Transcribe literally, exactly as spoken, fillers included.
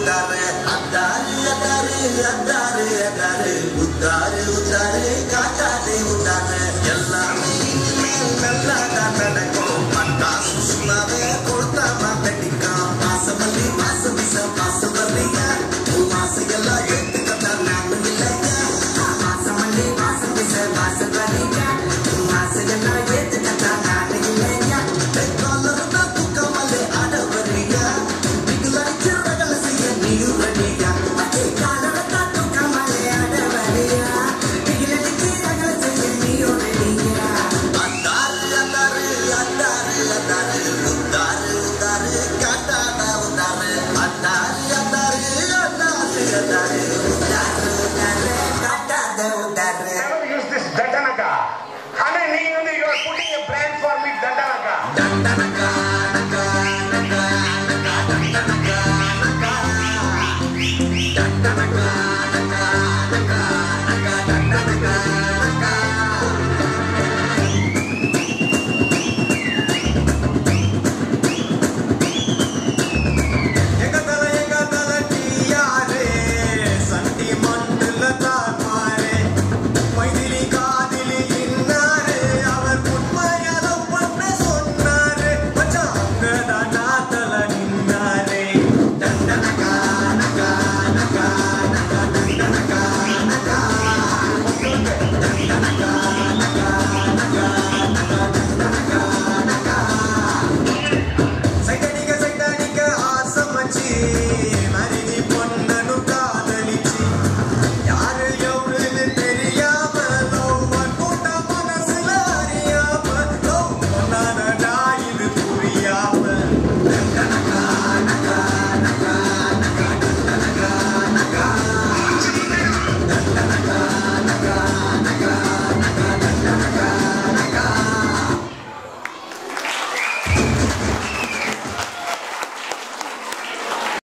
உதாரு அத்தாரு அத்தாரு அத்தாரு அத்தாரு உத்தாரு உத்தாரு காட்டாதே உதாரு எல்லாமே நல்லா தான் நடக்கும் பட்டாசு சும்மாவே கொடுத்தா மாட்டடிக்கும் மாசமல்லி மாசம் விச மாசம் வர்றீங்க மாசம் எல்லாம் எடுத்துக்கத்தான் நானும் இல்லைங்க மாசமல்லி மாசம் விச மாசம் வர்றீங்க மாசம் எல்லாம் எடுத்துக்கத்தான் நானும் இல்லைங்க காலருந்தா தூக்கமல்லே ஆட வர்றீங்க நீங்களா சிறகல செய்ய நீயும் வர்றீங்க காலருந்தா தூக்கமல்லே ஆட வர்றீங்க நீங்களா சிறகல செய்ய நீயும் வர்றீங்க அந்தாரு அந்தாரு அந்தாரு அந்தாரு உத்தாரு உத்தாரு காட்டாதா உத்தாரு அந்தாரு அந்தாரு அந்தாரு அந்தாரு உத்தாரு உத்தாரு காட்டாதா உத்தாரு Never use this Dandanaka. Honey, you are putting a brand for me, Dandanaka. Dandanaka, naka, naka, naka, Dandanaka, naka, Dandanaka.